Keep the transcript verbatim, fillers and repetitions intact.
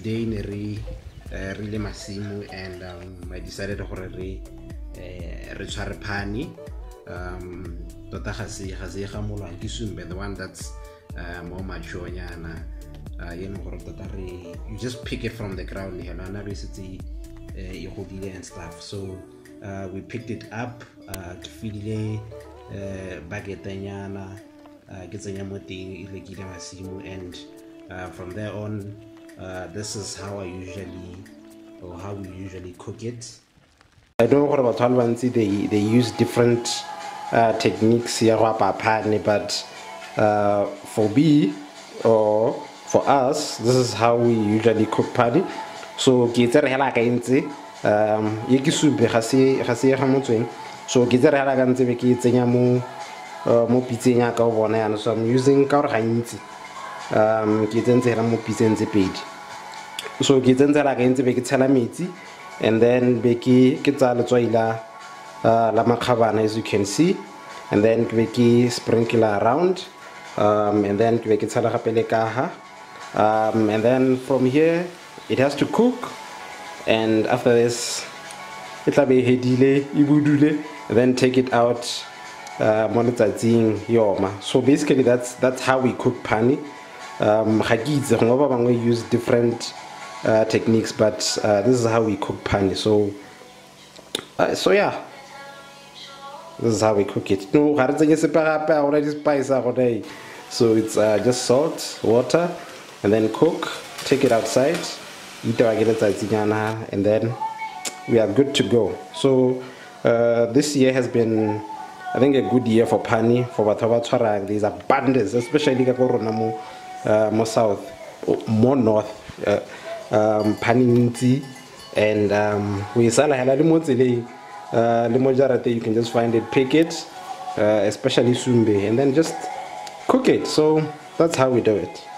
today ne re uh, re le masimo, and um, I decided to re uh, re tshware phane um tota ga se ga se ga molwa ke sumbe, the one that's uh, more mature nyana uh, you know gore tota re you just pick it from the ground here na basically e godile and stuff. So uh, we picked it up uh, to feel uh, bagetanyana ke tsenya mo teng e lekile masimo, and uh, from there on uh, this is how I usually or how we usually cook it. I don't know about Talbansi, they they use different uh, techniques here but uh, for me or for us this is how we usually cook pani. So ke tsere hela ka ntse um ye ke sube ga se ga se ga motsweng, so ke tsere hela ka ntse be ke tsenya mo mo pitseng ya ka o bona yana. So I'm using ka gore ga ntse um ke tsentse hela mo pitseng tse pedi, so ke tsentse la ka ntse be ke tshela metsi, and then be ke ke tsa letswai la la makhabana as you can see, and then ke be ke sprinkle around um and then ke be ke tshela gape le kaha um and then from here it has to cook, and after this it will be hedile ibudule, and then take it out uh monetsatsing yoma. So basically that's that's how we cook pani. um ga ke itse go ba bangwe use different uh, techniques, but uh, this is how we cook pani. So uh, so yeah, this is how we cook it. No ga re tsenya sepagape already spice already, so it's uh, just salt, water, and then cook, take it outside, and then we are good to go. So uh, this year has been, I think, a good year for pani, for Batava. There's abundance, especially mo uh, more south, more north, uh, um, pani, and um, we sell a limotsile, limojarate. You can just find it, pick it, uh, especially sumbe, and then just cook it. So that's how we do it.